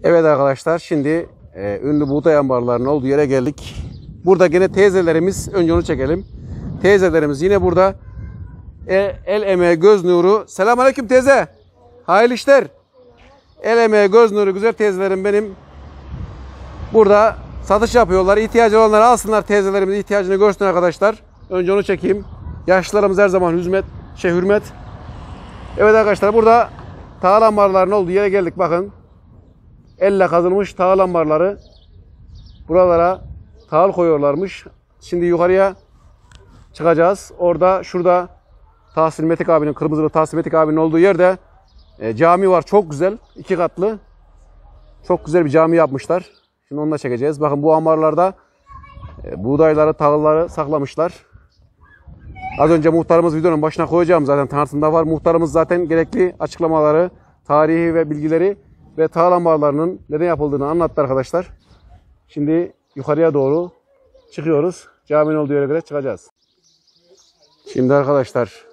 Evet arkadaşlar, şimdi ünlü buğday ambarlarının olduğu yere geldik. Burada yine teyzelerimiz, önce onu çekelim. Teyzelerimiz yine burada. El emeği göz nuru. Selamünaleyküm teyze. Hayırlı işler. El emeği göz nuru güzel teyzelerim benim. Burada satış yapıyorlar. İhtiyacı olanlar alsınlar, teyzelerimiz ihtiyacını görsün arkadaşlar. Önce onu çekeyim. Yaşlılarımız her zaman hürmet. Evet arkadaşlar, burada tahıl ambarlarının olduğu yere geldik. Bakın. Elle kazılmış tahıl ambarları. Buralara tahıl koyuyorlarmış. Şimdi yukarıya çıkacağız. Şurada Tahsin Metik abinin, kırmızılı Tahsin Metik abinin olduğu yerde cami var. Çok güzel. 2 katlı. Çok güzel bir cami yapmışlar. Şimdi onu da çekeceğiz. Bakın bu ambarlarda buğdayları, tahılları saklamışlar. Az önce muhtarımız videonun başına koyacağım, zaten tanıtımda var. Muhtarımız zaten gerekli açıklamaları, tarihi ve bilgileri ve tahıl ambarlarının neden yapıldığını anlattı arkadaşlar. Şimdi yukarıya doğru çıkıyoruz. Caminin olduğu yere göre çıkacağız. Şimdi arkadaşlar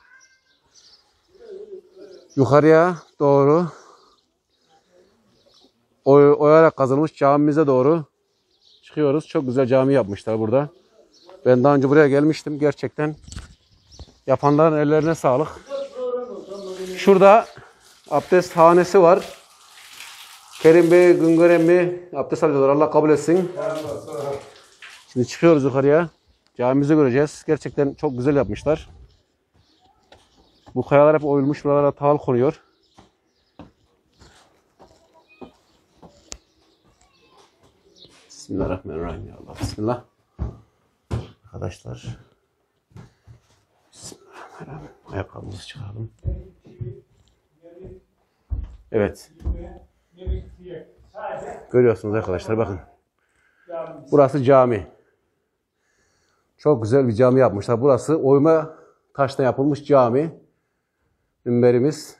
yukarıya doğru oyarak kazılmış camimize doğru çıkıyoruz. Çok güzel cami yapmışlar burada. Ben daha önce buraya gelmiştim. Gerçekten yapanların ellerine sağlık. Şurada abdest hanesi var. Kerim Bey, Güngör emmi abdest alıyorlar. Allah kabul etsin. Şimdi çıkıyoruz yukarıya. Camimizi göreceğiz. Gerçekten çok güzel yapmışlar. Bu kayalar hep oyulmuş. Buralara tahıl konuyor. Bismillahirrahmanirrahim. Ya Allah. Bismillah. Arkadaşlar. Bismillahirrahmanirrahim. Ayakkabımızı çıkaralım. Evet. Görüyorsunuz arkadaşlar, bakın. Burası cami. Çok güzel bir cami yapmışlar. Burası oyma taştan yapılmış cami. Minberimiz.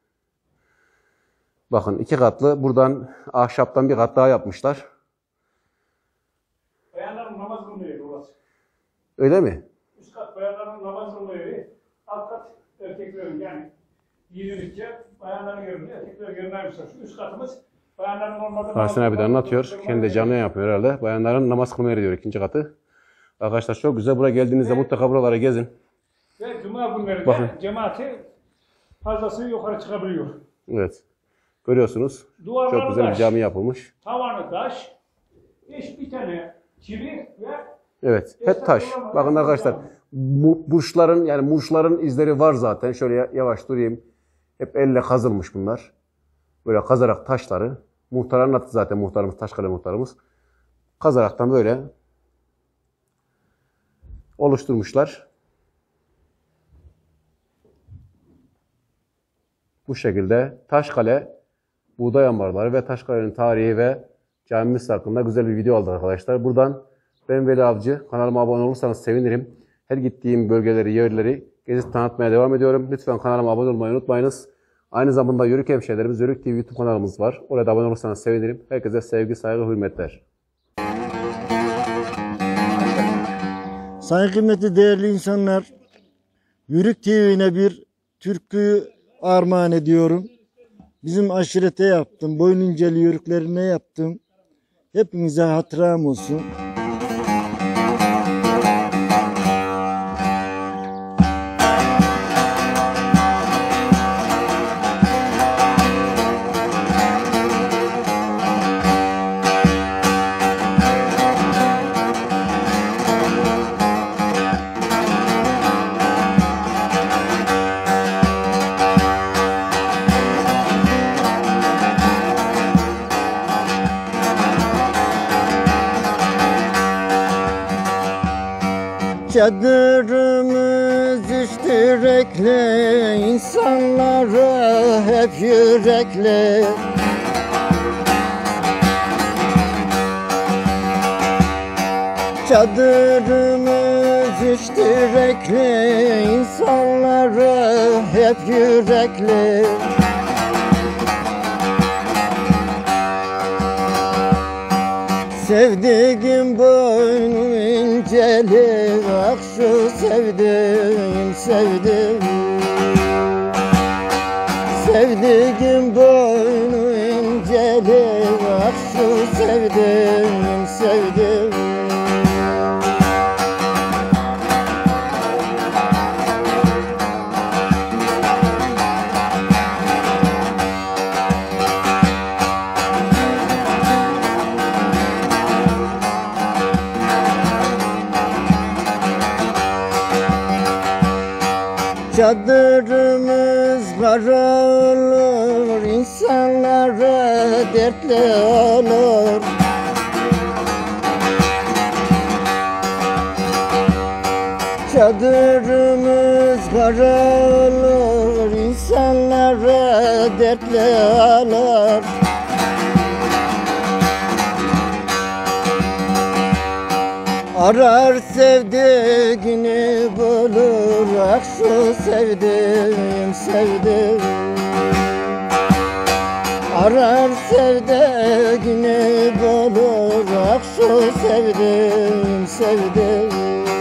Bakın 2 katlı. Buradan ahşaptan bir kat daha yapmışlar. Bayanların namaz kılma yeri orası. Öyle mi? Üst kat bayanların namaz kılma yeri. Alt kat erkeklerin, yani giyinirken bayanların yerinde, erkeklerin yerine yapmışlar. Şu üst katımız bayanların normalde... Tahsin abi de anlatıyor. Kendi de canlı yapıyor herhalde. Bayanların namaz kılma yeri diyor, 2. katı. Arkadaşlar çok güzel. Buraya geldiğinizde mutlaka buralara gezin. Ve cuma günlerinde bakın, cemaati fazlası yukarı çıkabiliyor. Evet. Görüyorsunuz. Duvarları çok güzel taş, bir cami yapılmış. Tavanı taş. Bir tane çivi ve... Evet. Hep taş. Bakın arkadaşlar. Murşların izleri var zaten. Şöyle yavaş durayım. Hep elle kazılmış bunlar. Böyle kazarak taşları. Muhtar anlattı zaten, muhtarımız, Taşkale muhtarımız. Kazaraktan böyle oluşturmuşlar. Bu şekilde Taşkale buğday ambarları ve Taşkale'nin tarihi ve camimiz hakkında güzel bir video aldık arkadaşlar. Buradan ben Veli Avcı. Kanalıma abone olursanız sevinirim. Her gittiğim bölgeleri, yerleri gezip tanıtmaya devam ediyorum. Lütfen kanalıma abone olmayı unutmayınız. Aynı zamanda Yörük Hemşehrilerimiz, Yörük TV YouTube kanalımız var. Oraya da abone olursanız sevinirim. Herkese sevgi, saygı, hürmetler. Sayın kıymetli değerli insanlar, Yörük TV'ne bir türkü armağan ediyorum. Bizim aşirete yaptım, Boynunceli yörüklerine yaptım. Hepinize hatıram olsun. Çadırımız iştirekli, insanlara hep yürekli. Çadırımız iştirekli, insanlara hep yürekli. Sevdiğim boynu inceli, ah şu sevdiğim sevdiğim. Sevdiğim boynu inceli, ah şu sevdim sevdim. Çadırımız kara olur, insanlara dertli olur. Çadırımız kara olur, insanlara dertli olur. Arar sevdiğini bulur, ah şu sevdim sevdim. Arar sevdiğini bulur, ah şu sevdim sevdim.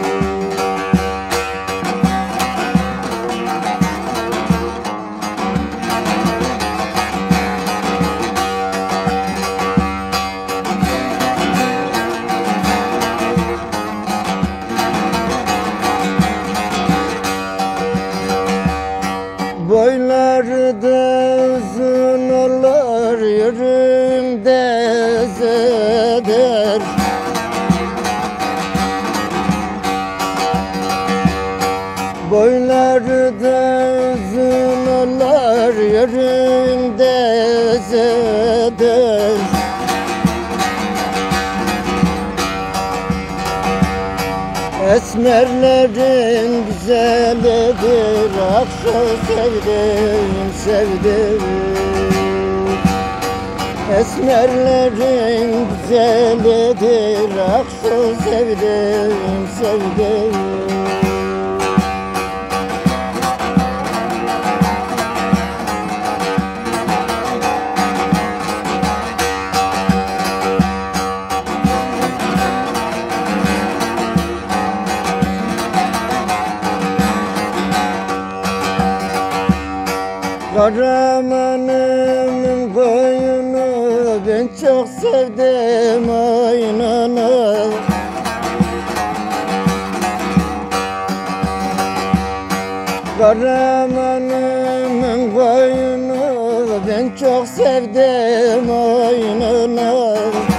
Boyları da uzun olur, yüreğimde ezedir. Boyları da uzun olur, yüreğimde ezedir. Esmerlerin güzelidir, ah şu sevdim sevdim. Esmerlerin güzelidir, ah şu sevdim sevdim. Karamanımın koyunu ben çok sevdim oyununu. Karamanımın koyunu ben çok sevdim oyununu.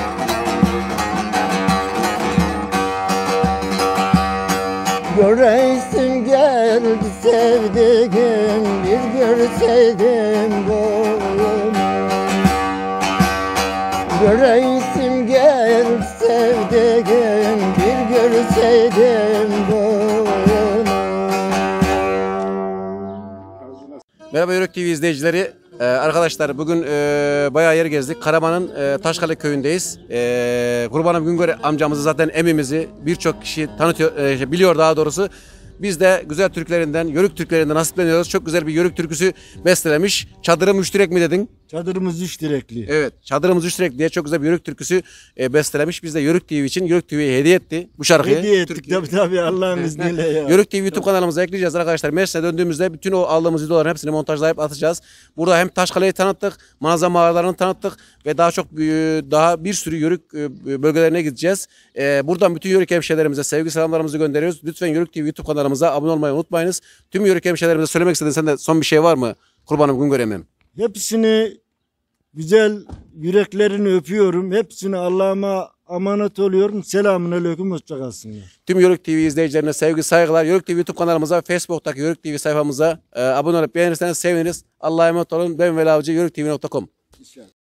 Göreysin geldi sevdiğim, bir görseydim boyunu. Göreysim geldi sevdiğim, bir görseydim boyunu. Merhaba Yörük TV izleyicileri. Arkadaşlar bugün bayağı yer gezdik. Karaman'ın Taşkale köyündeyiz. Kurbanım Güngör amcamızı zaten emimizi birçok kişi tanıtıyor, biliyor daha doğrusu. Biz de güzel türkülerinden, Yörük türkülerinden nasipleniyoruz. Çok güzel bir Yörük türküsü bestelemiş. Çadırım üç direk mi dedin? Çadırımız üç direkli. Evet, çadırımız üç direk diye çok güzel bir Yörük türküsü bestelemiş. Biz de Yörük TV için Yörük TV'ye hediye etti bu şarkıyı. Hediye ettik tabii Allah'ın izniyle ya. Yörük TV YouTube kanalımıza ekleyeceğiz arkadaşlar. Mersin'e döndüğümüzde bütün o aldığımız videoların hepsini montajlayıp atacağız. Burada hem Taşkale'yi tanıttık, Manazan mağaralarını tanıttık ve daha bir sürü Yörük bölgelerine gideceğiz. Buradan bütün Yörük hemşehrilerimize sevgi selamlarımızı gönderiyoruz. Lütfen Yörük TV YouTube kanalımıza abone olmayı unutmayınız. Tüm Yörük hemşehrilerimize söylemek istediğin sende son bir şey var mı? Kurbanım Güngör emmim. Hepsini güzel yüreklerini öpüyorum. Hepsini Allah'ıma emanet oluyorum. Selamünaleyküm, hoşça kalsınlar. Tüm Yörük TV izleyicilerine sevgi saygılar. Yörük TV YouTube kanalımıza, Facebook'taki Yörük TV sayfamıza abone olup beğenirseniz seviniriz. Allah'a emanet olun. Ben Veli Avcı, YörükTV.com.